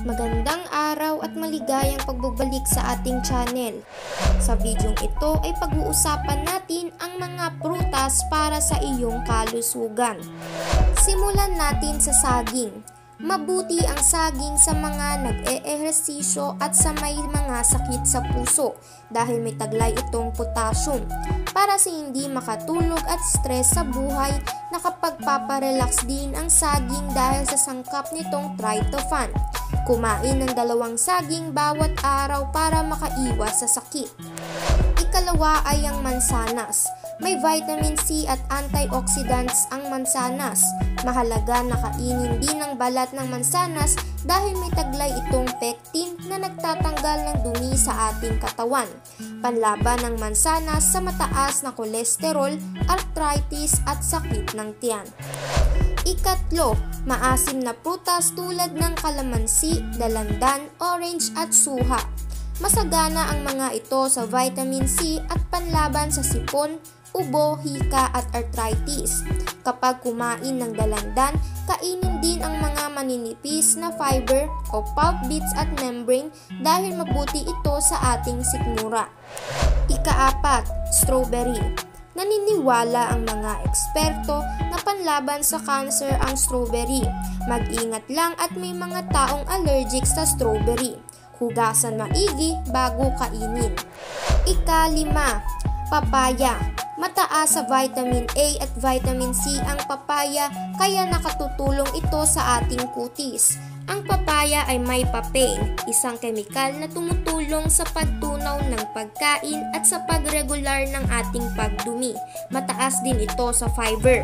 Magandang araw at maligayang pagbabalik sa ating channel. Sa videong ito ay pag-uusapan natin ang mga prutas para sa iyong kalusugan. Simulan natin sa saging. Mabuti ang saging sa mga nag-eehersisyo at sa may mga sakit sa puso dahil may taglay itong potassium. Para sa hindi makatulog at stress sa buhay, nakapagpaparelax din ang saging dahil sa sangkap nitong tryptophan. Kumain ng 2 saging bawat araw para makaiwas sa sakit. Ikalawa ay ang mansanas. May vitamin C at antioxidants ang mansanas. Mahalaga na kainin din ang balat ng mansanas dahil may taglay itong pectin na nagtatanggal ng dumi sa ating katawan. Panlaban ng mansanas sa mataas na kolesterol, arthritis at sakit ng tiyan. Ikatlo, maasim na prutas tulad ng kalamansi, dalandan, orange at suha. Masagana ang mga ito sa vitamin C at panlaban sa sipon, ubo, hika at arthritis. Kapag kumain ng dalandan, kainin din ang mga maninipis na fiber o pulp bits at membrane dahil mabuti ito sa ating sikmura. Ikaapat, strawberry. Naniniwala ang mga eksperto na panlaban sa cancer ang strawberry. Mag-ingat lang at may mga taong allergic sa strawberry. Hugasan maigi bago kainin. Ikalima, papaya. Mataas sa vitamin A at vitamin C ang papaya kaya nakatutulong ito sa ating kutis. Ang papaya ay may papain, isang kemikal na tumutulong sa pagtunaw ng pagkain at sa pagregular ng ating pagdumi. Mataas din ito sa fiber.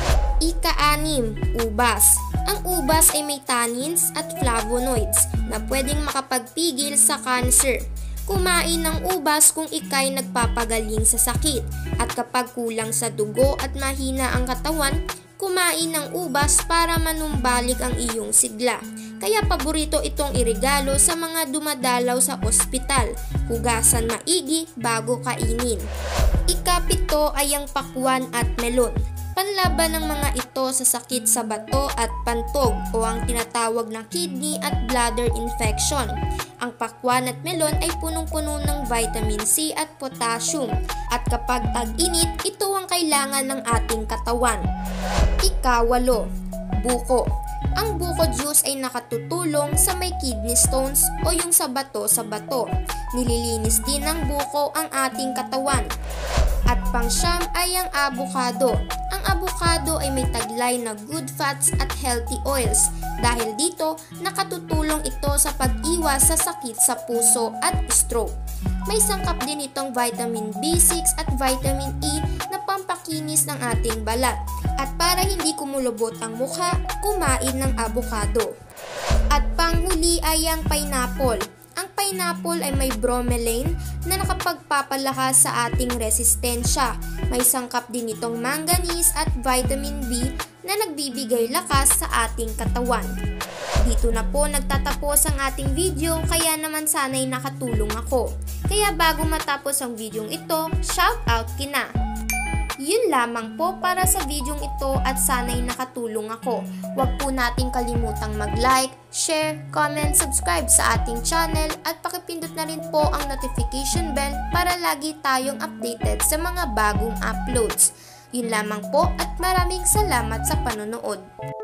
Ika-6, ubas. Ang ubas ay may tannins at flavonoids na pwedeng makapagpigil sa cancer. Kumain ng ubas kung ikay nagpapagaling sa sakit at kapag kulang sa dugo at mahina ang katawan, kumain ng ubas para manumbalik ang iyong sigla. Kaya paborito itong iregalo sa mga dumadalaw sa ospital. Hugasan maigi bago kainin. Ika-7 ay ang pakwan at melon. Panlaban ng mga ito sa sakit sa bato at pantog o ang tinatawag na kidney at bladder infection. Ang pakwan at melon ay punong-puno ng vitamin C at potassium at kapag tag-init, ito ang kailangan ng ating katawan. Ika-8, buko. Ang buko juice ay nakatutulong sa may kidney stones o yung sa bato. Nililinis din ng buko ang ating katawan. At pang-siyam ay ang avocado. Ang avocado ay may taglay na good fats at healthy oils. Dahil dito, nakatutulong ito sa pag-iwas sa sakit sa puso at stroke. May sangkap din itong vitamin B6 at vitamin E na pampakinis ng ating balat. At para hindi kumulubot ang mukha, kumain ng avocado. At panghuli ay ang pineapple. Ang pineapple ay may bromelain na nakapagpapalakas sa ating resistensya. May sangkap din itong manganese at vitamin B na nagbibigay lakas sa ating katawan. Dito na po nagtatapos ang ating video kaya naman sana'y nakatulong ako. Kaya bago matapos ang videong ito, shout out kina! Yun lamang po para sa videong ito at sana'y nakatulong ako. Huwag po nating kalimutang mag-like, share, comment, subscribe sa ating channel at pakipindot na rin po ang notification bell para lagi tayong updated sa mga bagong uploads. Yun lamang po at maraming salamat sa panonood.